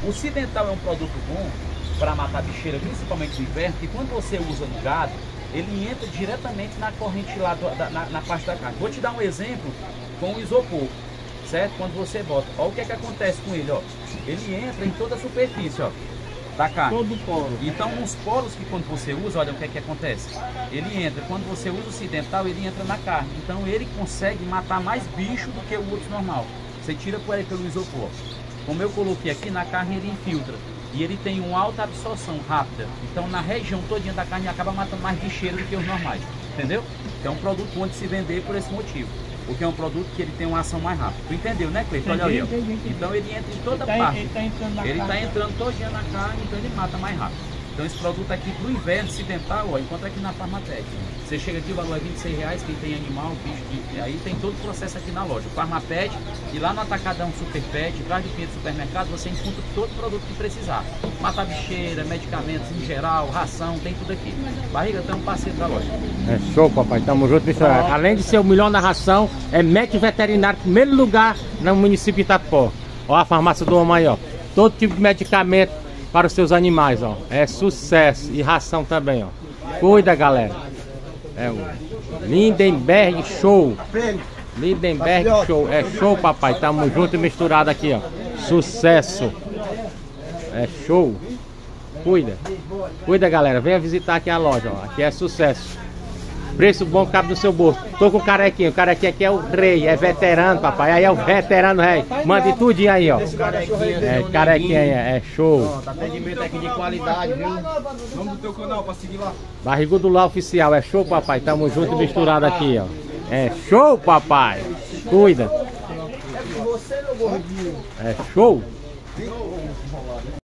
O Cidental é um produto bom para matar bicheira, principalmente no inverno, que quando você usa no gado, ele entra diretamente na corrente lá na parte da carne. Vou te dar um exemplo com o isopor, certo? Quando você bota, olha o que é que acontece com ele, ó. Ele entra em toda a superfície, ó, da carne. Todo poro. Então, uns poros que quando você usa, olha o que é que acontece. Ele entra, quando você usa o Cidental, ele entra na carne. Então, ele consegue matar mais bicho do que o outro normal. Você tira por aí pelo isopor. Como eu coloquei aqui, na carne ele infiltra. E ele tem uma alta absorção rápida. Então, na região todinha da carne, acaba matando mais bicheiro do que os normais. Entendeu? Então, é um produto bom de se vender por esse motivo. Porque é um produto que ele tem uma ação mais rápida. Tu entendeu, né, Cleiton? Olha aí, ó. Então, ele entra em toda parte. Ele está entrando todinha na carne, então ele mata mais rápido. Então, esse produto aqui pro inverno Cidental, ó, encontra aqui na Farmatec. Você chega aqui, o valor é R$26, quem tem animal, bicho, aí tem todo o processo aqui na loja. Farmapet, e lá no Atacadão Super Pet, atrás do Pinheiro Supermercado, você encontra todo o produto que precisar. Mata bicheira, medicamentos em geral, ração, tem tudo aqui. Barriga tem um parceiro da loja. É show, papai, tamo junto nisso. Além de ser o melhor na ração, é médico veterinário, primeiro lugar no município de Itapó. Ó, a farmácia do homem aí, ó. Todo tipo de medicamento para os seus animais, ó. É sucesso. E ração também, ó. Cuida, galera. É o Lindenberg Show. Lindenberg Show. É show, papai. Tamo junto e misturado aqui, ó. Sucesso. É show. Cuida. Cuida, galera. Venha visitar aqui a loja, ó. Aqui é sucesso. Preço bom, cabe no seu bolso. Tô com o carequinho. O carequinho aqui é o rei. É veterano, papai. Aí é o veterano rei. Mande tudinho aí, ó. É, carequinho aí. É show. Atendimento aqui de qualidade, viu? Vamos do teu canal pra seguir lá. Barrigudo lá oficial. É show, papai. Tamo junto e misturado aqui, ó. É show, papai. Cuida. É show.